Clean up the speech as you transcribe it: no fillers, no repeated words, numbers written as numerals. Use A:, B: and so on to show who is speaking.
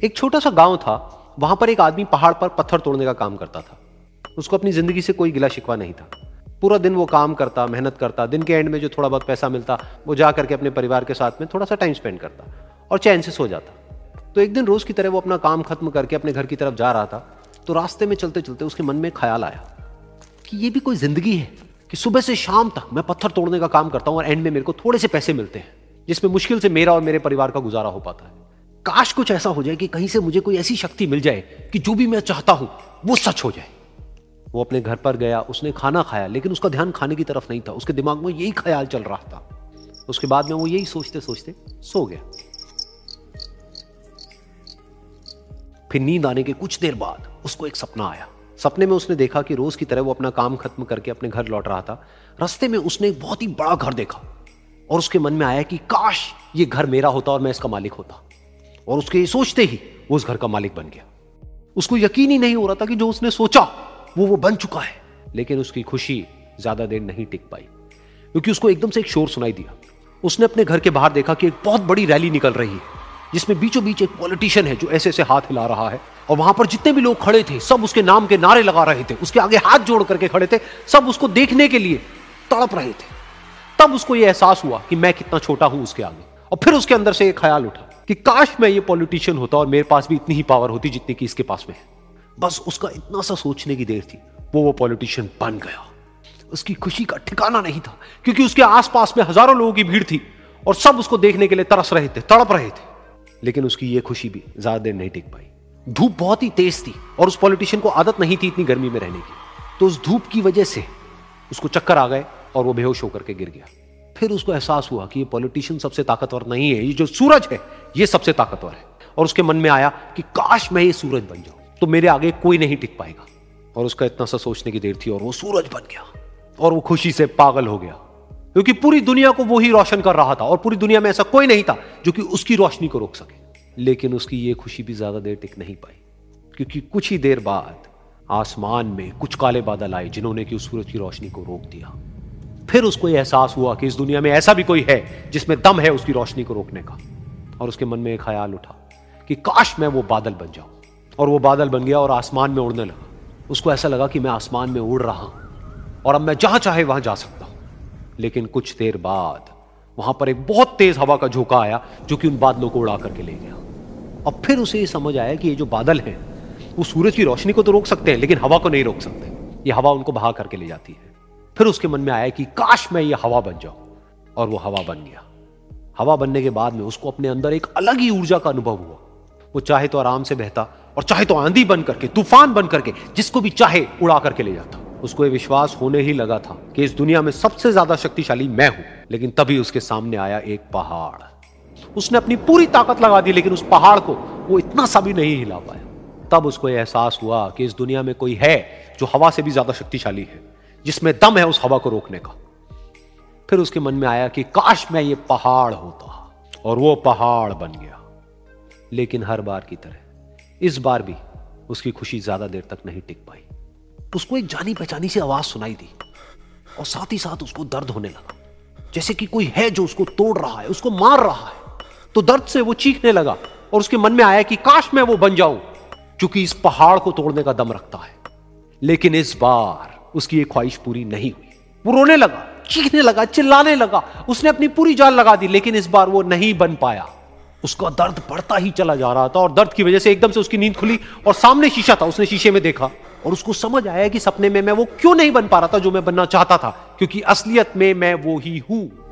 A: एक छोटा सा गांव था, वहां पर एक आदमी पहाड़ पर पत्थर तोड़ने का काम करता था। उसको अपनी जिंदगी से कोई गिला शिकवा नहीं था। पूरा दिन वो काम करता, मेहनत करता, दिन के एंड में जो थोड़ा बहुत पैसा मिलता वो जा करके अपने परिवार के साथ में थोड़ा सा टाइम स्पेंड करता और चैन से सो जाता। तो एक दिन रोज की तरह वो अपना काम खत्म करके अपने घर की तरफ जा रहा था, तो रास्ते में चलते चलते उसके मन में ख्याल आया कि ये भी कोई जिंदगी है कि सुबह से शाम तक मैं पत्थर तोड़ने का काम करता हूं और एंड में मेरे को थोड़े से पैसे मिलते हैं, जिसमें मुश्किल से मेरा और मेरे परिवार का गुजारा हो पाता है। काश कुछ ऐसा हो जाए कि कहीं से मुझे कोई ऐसी शक्ति मिल जाए कि जो भी मैं चाहता हूं वो सच हो जाए। वो अपने घर पर गया, उसने खाना खाया, लेकिन उसका ध्यान खाने की तरफ नहीं था। उसके दिमाग में यही ख्याल चल रहा था। उसके बाद में वो यही सोचते सोचते सो गया। फिर नींद आने के कुछ देर बाद उसको एक सपना आया। सपने में उसने देखा कि रोज की तरह वो अपना काम खत्म करके अपने घर लौट रहा था। रास्ते में उसने एक बहुत ही बड़ा घर देखा और उसके मन में आया कि काश ये घर मेरा होता और मैं इसका मालिक होता। और उसके ये सोचते ही वो उस घर का मालिक बन गया। उसको यकीन ही नहीं हो रहा था कि जो उसने सोचा वो बन चुका है। लेकिन उसकी खुशी ज्यादा देर नहीं टिक पाई, क्योंकि उसको एकदम से एक शोर सुनाई दिया। उसने अपने घर के बाहर देखा कि एक बहुत बड़ी रैली निकल रही है, जिसमें बीचों बीच एक पॉलिटिशियन है जो ऐसे ऐसे हाथ हिला रहा है। और वहां पर जितने भी लोग खड़े थे सब उसके नाम के नारे लगा रहे थे, उसके आगे हाथ जोड़ करके खड़े थे, सब उसको देखने के लिए तड़प रहे थे। तब उसको यह एहसास हुआ कि मैं कितना छोटा हूं उसके आगे। और फिर उसके अंदर से एक ख्याल उठा कि काश मैं ये पॉलिटिशियन होता और मेरे पास भी इतनी ही पावर होती जितनी कि इसके पास में है। बस उसका इतना सा सोचने की देर थी, वो पॉलिटिशियन बन गया। उसकी खुशी का ठिकाना नहीं था, क्योंकि उसके आसपास में हजारों लोगों की भीड़ थी और सब उसको देखने के लिए तरस रहे थे, तड़प रहे थे। लेकिन उसकी ये खुशी भी ज्यादा देर नहीं टिक पाई। धूप बहुत ही तेज थी और उस पॉलिटिशियन को आदत नहीं थी इतनी गर्मी में रहने की। तो उस धूप की वजह से उसको चक्कर आ गए और वो बेहोश होकर के गिर गया। फिर उसको एहसास हुआ कि ये पॉलिटिशियन सबसे ताकतवर नहीं है, ये जो सूरज है ये सबसे ताकतवर है। और उसके मन में आया कि काश मैं ये सूरज बन जाऊं तो मेरे आगे कोई नहीं टिक पाएगा। और उसका इतना सा सोचने की देर थी और वो सूरज बन गया। और वो खुशी से पागल हो गया, क्योंकि पूरी दुनिया को वो ही रोशन कर रहा था और पूरी दुनिया में ऐसा कोई नहीं था जो कि उसकी रोशनी को रोक सके। लेकिन उसकी ये खुशी भी ज्यादा देर टिक नहीं पाई, क्योंकि कुछ ही देर बाद आसमान में कुछ काले बादल आए जिन्होंने कि उस सूरज की रोशनी को रोक दिया। फिर उसको यह एहसास हुआ कि इस दुनिया में ऐसा भी कोई है जिसमें दम है उसकी रोशनी को रोकने का। और उसके मन में एक ख्याल उठा कि काश मैं वो बादल बन जाऊं। और वो बादल बन गया और आसमान में उड़ने लगा। उसको ऐसा लगा कि मैं आसमान में उड़ रहा हूं और अब मैं जहां चाहे वहां जा सकता हूं। लेकिन कुछ देर बाद वहां पर एक बहुत तेज हवा का झोंका आया जो कि उन बादलों को उड़ा करके ले गया। अब फिर उसे ये समझ आया कि ये जो बादल हैं वो सूरज की रोशनी को तो रोक सकते हैं, लेकिन हवा को नहीं रोक सकते। ये हवा उनको बहा करके ले जाती है। फिर उसके मन में आया कि काश मैं ये हवा बन जाऊं। और वो हवा बन गया। हवा बनने के बाद में उसको अपने अंदर एक अलग ही ऊर्जा का अनुभव हुआ। वो चाहे तो आराम से बहता और चाहे तो आंधी बन करके, तूफान बन करके, जिसको भी चाहे उड़ा करके ले जाता। उसको ये विश्वास होने ही लगा था कि इस दुनिया में सबसे ज्यादा शक्तिशाली मैं हूं। लेकिन तभी उसके सामने आया एक पहाड़। उसने अपनी पूरी ताकत लगा दी, लेकिन उस पहाड़ को वो इतना सा भी नहीं हिला पाया। तब उसको यह एहसास हुआ कि इस दुनिया में कोई है जो हवा से भी ज्यादा शक्तिशाली है, जिसमें दम है उस हवा को रोकने का। फिर उसके मन में आया कि काश मैं ये पहाड़ होता। और वो पहाड़ बन गया। लेकिन हर बार की तरह इस बार भी उसकी खुशी ज्यादा देर तक नहीं टिक पाई। उसको एक जानी पहचानी सी आवाज सुनाई दी और साथ ही साथ उसको दर्द होने लगा, जैसे कि कोई है जो उसको तोड़ रहा है, उसको मार रहा है। तो दर्द से वो चीखने लगा और उसके मन में आया कि काश मैं वो बन जाऊं क्योंकि इस पहाड़ को तोड़ने का दम रखता है। लेकिन इस बार उसकी ये ख्वाहिश पूरी नहीं हुई। वो रोने लगा, चीखने लगा, चिल्लाने लगा। उसने अपनी पूरी जान लगा दी, लेकिन इस बार वो नहीं बन पाया। उसका दर्द बढ़ता ही चला जा रहा था और दर्द की वजह से एकदम से उसकी नींद खुली और सामने शीशा था। उसने शीशे में देखा और उसको समझ आया कि सपने में मैं वो क्यों नहीं बन पा रहा था जो मैं बनना चाहता था, क्योंकि असलियत में मैं वो ही हूं।